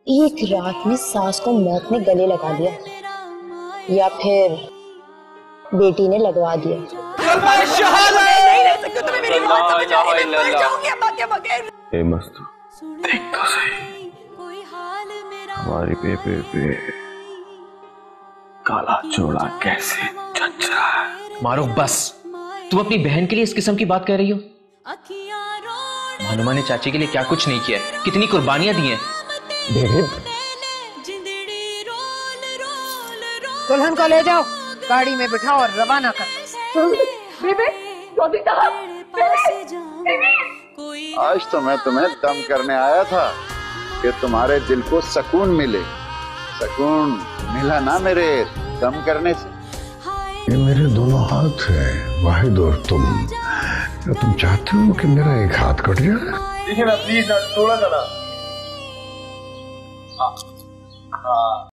एक रात में सास को मौत ने गले लगा दिया या फिर बेटी ने लगवा दिया। ए मस्त देख तो सही, हमारी बेबे पे काला चोड़ा कैसे जच रहा है। मारूफ बस, तुम अपनी बहन के लिए इस किस्म की बात कह रही हो? हनुमान ने चाची के लिए क्या कुछ नहीं किया, कितनी कुर्बानियां दी हैं। दुल्हन को ले जाओ, गाड़ी में बिठाओ और रवाना कर। आज तो मैं तुम्हें दम करने आया था कि तुम्हारे दिल को सुकून मिले। सुकून मिला ना मेरे दम करने से। ये मेरे दोनों हाथ हैं वाहिद और तुम। क्या तुम चाहते हो कि मेरा एक हाथ कट जाए? देखिए ना प्लीज, थोड़ा सा ना। हाँ।